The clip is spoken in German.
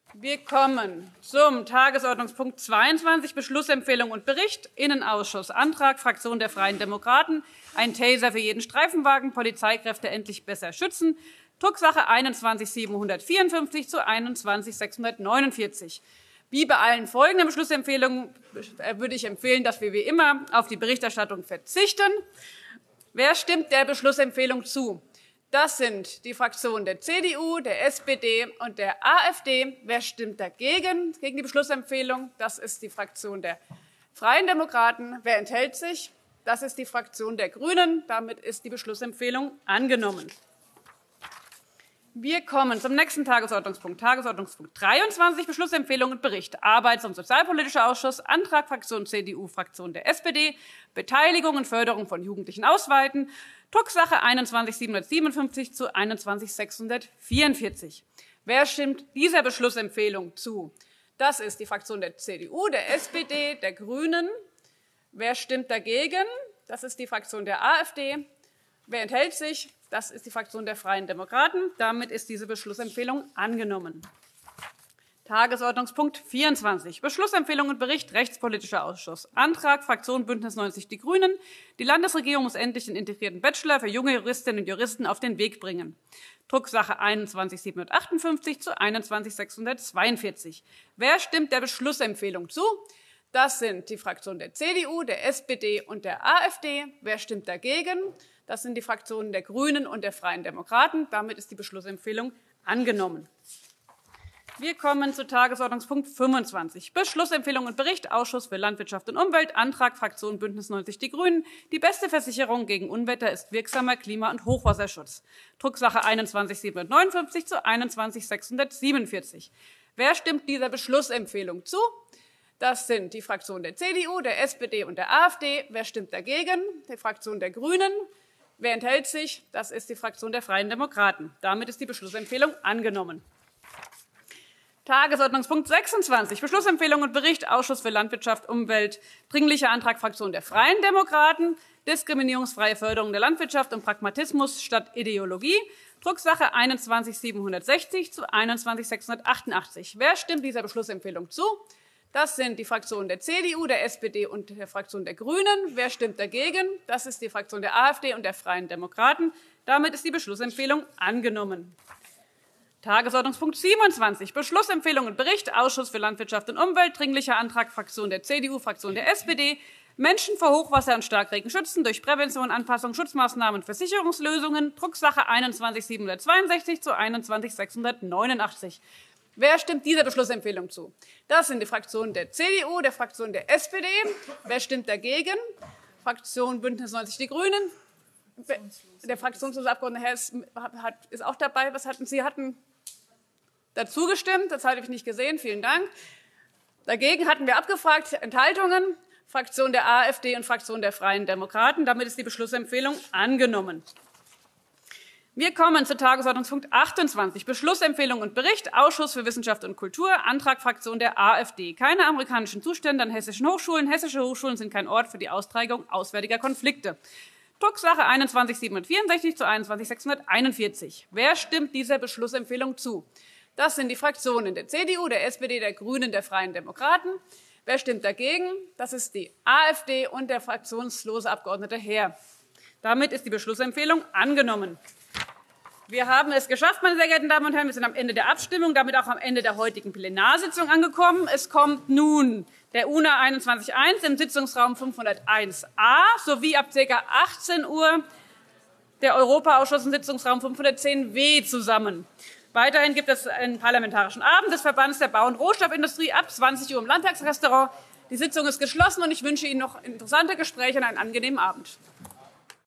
Wir kommen zum Tagesordnungspunkt 22, Beschlussempfehlung und Bericht, Innenausschuss, Antrag Fraktion der Freien Demokraten, ein Taser für jeden Streifenwagen, Polizeikräfte endlich besser schützen, Drucksache 21-754 zu 21-649. Wie bei allen folgenden Beschlussempfehlungen würde ich empfehlen, dass wir wie immer auf die Berichterstattung verzichten. Wer stimmt der Beschlussempfehlung zu? Das sind die Fraktionen der CDU, der SPD und der AfD. Wer stimmt dagegen, gegen die Beschlussempfehlung? Das ist die Fraktion der Freien Demokraten. Wer enthält sich? Das ist die Fraktion der Grünen. Damit ist die Beschlussempfehlung angenommen. Wir kommen zum nächsten Tagesordnungspunkt, Tagesordnungspunkt 23, Beschlussempfehlung und Bericht, Arbeits- und Sozialpolitischer Ausschuss, Antrag Fraktion CDU, Fraktion der SPD, Beteiligung und Förderung von Jugendlichen ausweiten, Drucksache 21-757 zu 21-644. Wer stimmt dieser Beschlussempfehlung zu? Das ist die Fraktion der CDU, der SPD, der Grünen. Wer stimmt dagegen? Das ist die Fraktion der AfD. Wer enthält sich? Das ist die Fraktion der Freien Demokraten. Damit ist diese Beschlussempfehlung angenommen. Tagesordnungspunkt 24, Beschlussempfehlung und Bericht, Rechtspolitischer Ausschuss. Antrag Fraktion BÜNDNIS 90 die GRÜNEN. Die Landesregierung muss endlich den integrierten Bachelor für junge Juristinnen und Juristen auf den Weg bringen. Drucksache 21-758 zu 21-642. Wer stimmt der Beschlussempfehlung zu? Das sind die Fraktionen der CDU, der SPD und der AfD. Wer stimmt dagegen? Das sind die Fraktionen der Grünen und der Freien Demokraten. Damit ist die Beschlussempfehlung angenommen. Wir kommen zu Tagesordnungspunkt 25, Beschlussempfehlung und Bericht, Ausschuss für Landwirtschaft und Umwelt, Antrag Fraktion BÜNDNIS 90 die GRÜNEN. Die beste Versicherung gegen Unwetter ist wirksamer Klima- und Hochwasserschutz. Drucksache 21-759 zu 21-647. Wer stimmt dieser Beschlussempfehlung zu? Das sind die Fraktionen der CDU, der SPD und der AfD. Wer stimmt dagegen? Die Fraktion der Grünen. Wer enthält sich? Das ist die Fraktion der Freien Demokraten. Damit ist die Beschlussempfehlung angenommen. Tagesordnungspunkt 26, Beschlussempfehlung und Bericht, Ausschuss für Landwirtschaft, Umwelt, Dringlicher Antrag Fraktion der Freien Demokraten, diskriminierungsfreie Förderung der Landwirtschaft und Pragmatismus statt Ideologie, Drucksache 21-760 zu 21-688. Wer stimmt dieser Beschlussempfehlung zu? Das sind die Fraktionen der CDU, der SPD und der Fraktion der Grünen. Wer stimmt dagegen? Das ist die Fraktion der AfD und der Freien Demokraten. Damit ist die Beschlussempfehlung angenommen. Tagesordnungspunkt 27, Beschlussempfehlung und Bericht, Ausschuss für Landwirtschaft und Umwelt, Dringlicher Antrag Fraktion der CDU, Fraktion der SPD, Menschen vor Hochwasser und Starkregen schützen durch Prävention, Anpassung, Schutzmaßnahmen und Versicherungslösungen, Drucksache 21-762 zu 21-689. Wer stimmt dieser Beschlussempfehlung zu? Das sind die Fraktionen der CDU, der Fraktion der SPD. Wer stimmt dagegen? Fraktion BÜNDNIS 90 die GRÜNEN. Der fraktionslose Abgeordnete Herr ist auch dabei. Sie hatten dazu gestimmt. Das habe ich nicht gesehen. Vielen Dank. Dagegen hatten wir abgefragt. Enthaltungen? Fraktion der AfD und Fraktion der Freien Demokraten. Damit ist die Beschlussempfehlung angenommen. Wir kommen zu Tagesordnungspunkt 28, Beschlussempfehlung und Bericht, Ausschuss für Wissenschaft und Kultur, Antrag Fraktion der AfD. Keine amerikanischen Zustände an hessischen Hochschulen. Hessische Hochschulen sind kein Ort für die Austragung auswärtiger Konflikte. Drucksache 21-764 zu 21-641. Wer stimmt dieser Beschlussempfehlung zu? Das sind die Fraktionen der CDU, der SPD, der Grünen, der Freien Demokraten. Wer stimmt dagegen? Das ist die AfD und der fraktionslose Abgeordnete Herr. Damit ist die Beschlussempfehlung angenommen. Wir haben es geschafft, meine sehr geehrten Damen und Herren. Wir sind am Ende der Abstimmung, damit auch am Ende der heutigen Plenarsitzung angekommen. Es kommt nun der UNA 21.1 im Sitzungsraum 501a sowie ab ca. 18 Uhr der Europaausschuss im Sitzungsraum 510w zusammen. Weiterhin gibt es einen parlamentarischen Abend des Verbands der Bau- und Rohstoffindustrie ab 20 Uhr im Landtagsrestaurant. Die Sitzung ist geschlossen und ich wünsche Ihnen noch interessante Gespräche und einen angenehmen Abend.